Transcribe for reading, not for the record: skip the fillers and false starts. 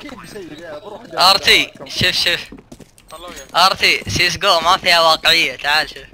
اكيد بشيء بروح ارتي شوف ارتي سيس جو ما فيها واقعية. تعال شوف.